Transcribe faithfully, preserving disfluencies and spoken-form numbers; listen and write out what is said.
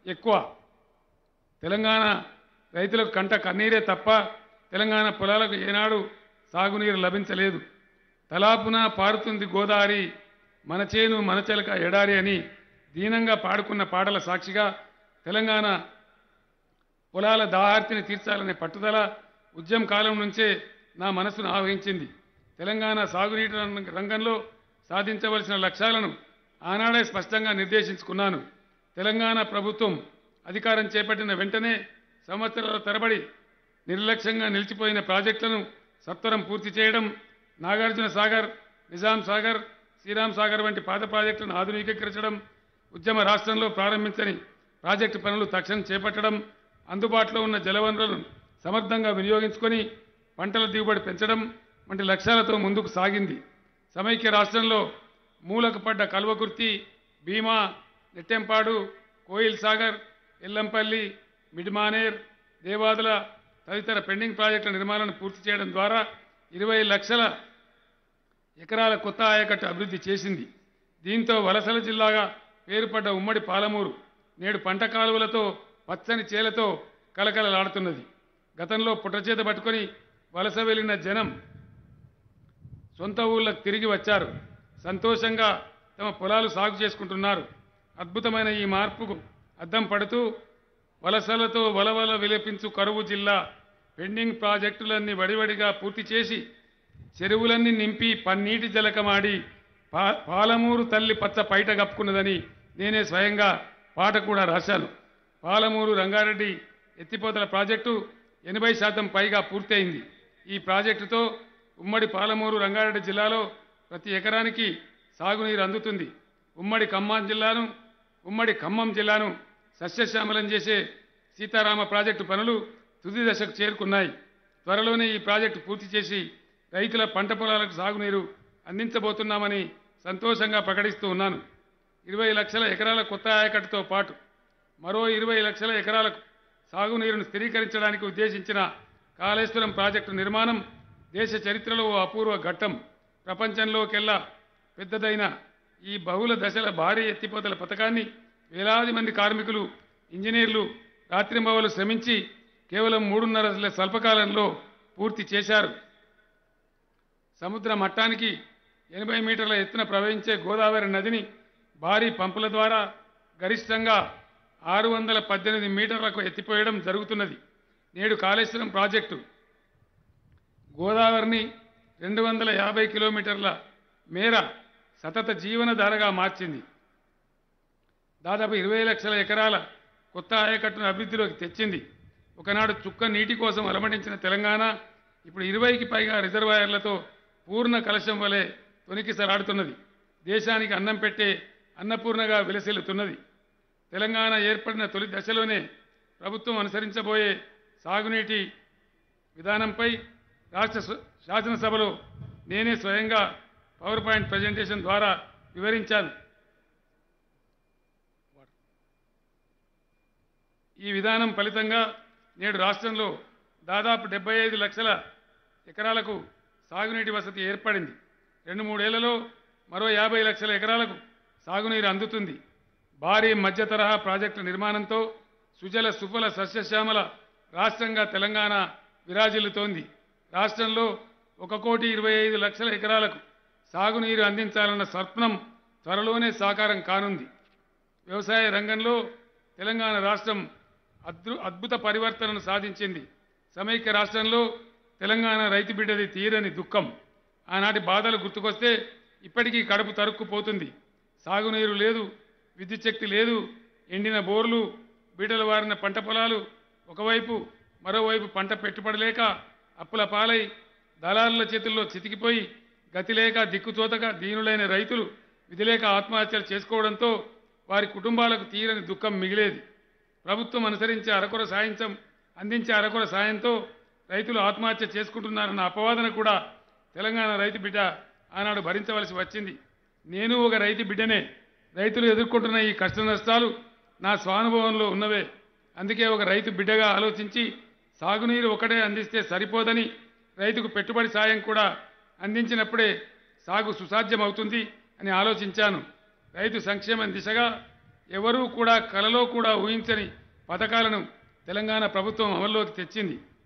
ఎక్కువ. తెలంగాణ రైతులకు కంట కన్నీరే తప్ప తెలంగాణ పొలాలకు ఏనాడు సాగునీరు లభించలేదు. తలాపున పారుతుంది గోదావరి, మన చేను మన చెలక ఎడారి అని దీనంగా పాడుకున్న పాటల సాక్షిగా తెలంగాణ పొలాల దాహార్తిని తీర్చాలనే పట్టుదల ఉద్యమ కాలం నుంచే నా మనసును ఆవహించింది. తెలంగాణ సాగునీటి రంగంలో సాధించవలసిన లక్ష్యాలను ఆనాడే స్పష్టంగా నిర్దేశించుకున్నాను. తెలంగాణ ప్రభుత్వం అధికారం చేపట్టిన వెంటనే సంవత్సరాల తరబడి నిర్లక్ష్యంగా నిలిచిపోయిన ప్రాజెక్టులను సత్వరం పూర్తి చేయడం, నాగార్జున సాగర్, నిజాం సాగర్, శ్రీరామ్ సాగర్ వంటి పాత ప్రాజెక్టులను ఆధునికీకరించడం, ఉద్యమ రాష్ట్రంలో ప్రారంభించని ప్రాజెక్టు పనులు తక్షణం చేపట్టడం, అందుబాటులో ఉన్న జలవనరులను సమర్థంగా వినియోగించుకొని పంటల దిగుబడి పెంచడం వంటి లక్ష్యాలతో ముందుకు సాగింది. సమైక్య రాష్ట్రంలో మూలకు పడ్డ కల్వకుర్తి, భీమా, నెట్టెంపాడు, కోయిల్ సాగర్, ఎల్లంపల్లి, మిడ్మానేర్, దేవాదుల తదితర పెండింగ్ ప్రాజెక్టుల నిర్మాణాన్ని పూర్తి చేయడం ద్వారా ఇరవై లక్షల ఎకరాల కొత్త ఆయకట్టు అభివృద్ధి చేసింది. దీంతో వలసల జిల్లాగా పేరుపడ్డ ఉమ్మడి పాలమూరు నేడు పంట కాలువలతో పచ్చని చేలతో కలకలలాడుతున్నది. గతంలో పుట్టచేత పట్టుకొని వలస వెళ్లిన జనం సొంత ఊళ్ళకు తిరిగి వచ్చారు. సంతోషంగా తమ పొలాలు సాగు చేసుకుంటున్నారు. అద్భుతమైన ఈ మార్పుకు అద్దం పడుతూ వలసలతో వలవల విలపించు కరువు జిల్లా పెండింగ్ ప్రాజెక్టులన్నీ వడివడిగా పూర్తి చేసి చెరువులన్నీ నింపి పన్నీటి జలకమాడి పా పాలమూరు తల్లి పచ్చ పైట కప్పుకున్నదని నేనే స్వయంగా పాట కూడా రాశాను. పాలమూరు రంగారెడ్డి ఎత్తిపోతల ప్రాజెక్టు ఎనభై శాతం పైగా పూర్తయింది. ఈ ప్రాజెక్టుతో ఉమ్మడి పాలమూరు రంగారెడ్డి జిల్లాలో ప్రతి ఎకరానికి సాగునీరు అందుతుంది. ఉమ్మడి ఖమ్మం జిల్లాను ఉమ్మడి ఖమ్మం జిల్లాను సస్యశ్యామలం చేసే సీతారామ ప్రాజెక్టు పనులు తుది దశకు చేరుకున్నాయి. త్వరలోనే ఈ ప్రాజెక్టు పూర్తి చేసి రైతుల పంట పొలాలకు సాగునీరు అందించబోతున్నామని సంతోషంగా ప్రకటిస్తూ ఉన్నాను. ఇరవై లక్షల ఎకరాల కొత్త ఆయకట్టుతో పాటు మరో ఇరవై లక్షల ఎకరాలకు సాగునీరును స్థిరీకరించడానికి ఉద్దేశించిన కాళేశ్వరం ప్రాజెక్టు నిర్మాణం దేశ చరిత్రలో ఓ అపూర్వ ఘట్టం. ప్రపంచంలోకెల్లా పెద్దదైన ఈ బహుళ దశల భారీ ఎత్తిపోతల పథకాన్ని వేలాది మంది కార్మికులు, ఇంజనీర్లు రాత్రింబవలు శ్రమించి కేవలం మూడున్నర స్వల్పకాలంలో పూర్తి చేశారు. సముద్ర మట్టానికి ఎనభై మీటర్ల ఎత్తున ప్రవహించే గోదావరి నదిని భారీ పంపుల ద్వారా గరిష్టంగా ఆరు వందల పద్దెనిమిది మీటర్లకు ఎత్తిపోయడం జరుగుతున్నది. నేడు కాళేశ్వరం ప్రాజెక్టు గోదావరిని రెండు వందల యాభై కిలోమీటర్ల మేర సతత జీవనధారగా మార్చింది. దాదాపు ఇరవై లక్షల ఎకరాల కొత్త ఆయకట్టును అభివృద్ధిలోకి తెచ్చింది. ఒకనాడు చుక్క నీటి కోసం అలమటించిన తెలంగాణ ఇప్పుడు ఇరవైకి పైగా రిజర్వాయర్లతో పూర్ణ కలశం వలె తొనికిసలాడుతున్నది. దేశానికి అన్నం పెట్టే అన్నపూర్ణగా విలసిల్లుతున్నది. తెలంగాణ ఏర్పడిన తొలి దశలోనే ప్రభుత్వం అనుసరించబోయే సాగునీటి విధానంపై రాష్ట్ర శాసనసభలో నేనే స్వయంగా పవర్ పాయింట్ ప్రజెంటేషన్ ద్వారా వివరించాను. ఈ విధానం ఫలితంగా నేడు రాష్ట్రంలో దాదాపు డెబ్బై ఐదు లక్షల ఎకరాలకు సాగునీటి వసతి ఏర్పడింది. రెండు మూడేళ్లలో మరో యాభై లక్షల ఎకరాలకు సాగునీరు అందుతుంది. భారీ మధ్య తరహా ప్రాజెక్టు నిర్మాణంతో సుజల సుఫల సస్యశ్యామల రాష్ట్రంగా తెలంగాణ విరాజిల్లుతోంది. రాష్ట్రంలో ఒక కోటి ఇరవై ఐదు లక్షల ఎకరాలకు సాగునీరు అందించాలన్న స్వప్నం త్వరలోనే సాకారం కానుంది. వ్యవసాయ రంగంలో తెలంగాణ రాష్ట్రం అద్భు అద్భుత పరివర్తనను సాధించింది. సమైక్య రాష్ట్రంలో తెలంగాణ రైతు బిడ్డది తీరని దుఃఖం. ఆనాటి బాధలు గుర్తుకొస్తే ఇప్పటికీ కడుపు తరుక్కుపోతుంది. సాగునీరు లేదు, విద్యుత్ శక్తి లేదు, ఎండిన బోర్లు, బీటలు వారిన పంట పొలాలు ఒకవైపు, మరోవైపు పంట పెట్టుబడి లేక అప్పుల పాలై దళారుల చేతుల్లో చితికిపోయి గతిలేక దిక్కుతోతగా దీనులైన రైతులు విధిలేక ఆత్మహత్యలు చేసుకోవడంతో వారి కుటుంబాలకు తీరని దుఃఖం మిగిలేది. ప్రభుత్వం అనుసరించే అరకొర సాయంత్రం అందించే అరకొర సాయంతో రైతులు ఆత్మహత్య చేసుకుంటున్నారన్న అపవాదన కూడా తెలంగాణ రైతు బిడ్డ ఆనాడు భరించవలసి వచ్చింది. నేను ఒక రైతు బిడ్డనే. రైతులు ఎదుర్కొంటున్న ఈ కష్ట నష్టాలు నా స్వానుభవంలో ఉన్నవే. అందుకే ఒక రైతు బిడ్డగా ఆలోచించి సాగునీరు ఒకటే అందిస్తే సరిపోదని రైతుకు పెట్టుబడి సాయం కూడా అందించినప్పుడే సాగు సుసాధ్యం అవుతుంది అని ఆలోచించాను. రైతు సంక్షేమం దిశగా ఎవరూ కూడా కలలో కూడా ఊహించని పథకాలను తెలంగాణ ప్రభుత్వం అమల్లోకి తెచ్చింది.